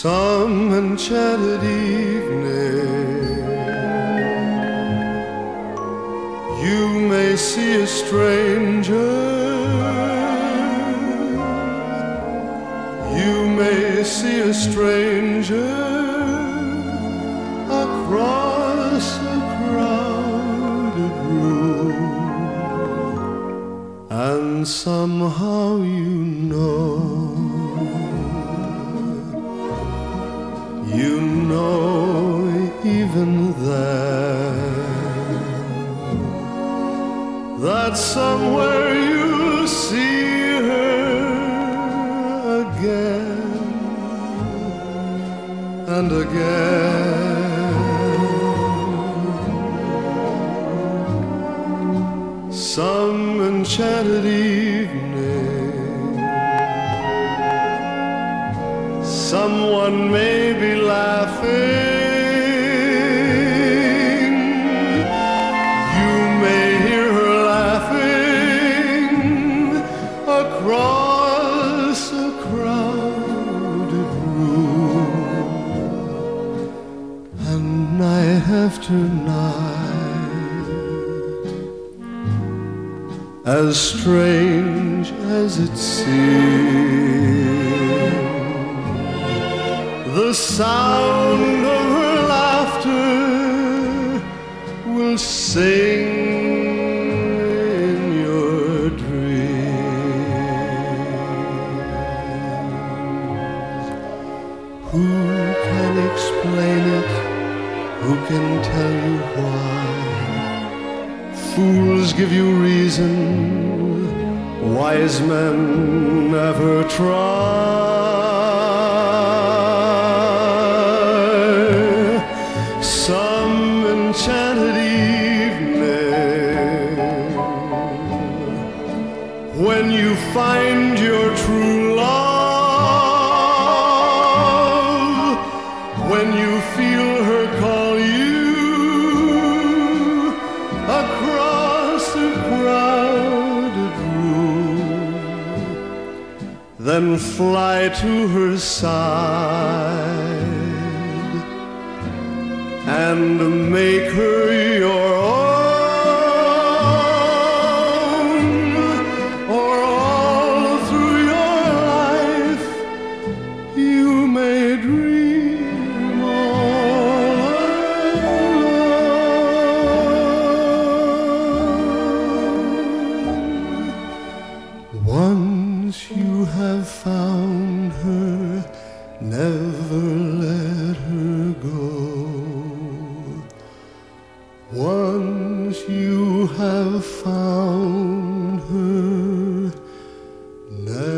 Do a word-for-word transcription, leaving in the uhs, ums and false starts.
Some enchanted evening you may see a stranger, you may see a stranger across a crowded room, and somehow you know, you know even then, that somewhere you'll see her again and again. Some enchanted evening, someone may be laughing, you may hear her laughing across a crowded room, and night after night, as strange as it seems, the sound of her laughter will sing in your dreams. Who can explain it? Who can tell you why? Fools give you reason, wise men never try. Some enchanted evening, when you find your true love, when you feel her call you across a crowded room, then fly to her side and make her your own, or all through your life you may dream all alone. Once you have found her, never let her go. Once you have found her, never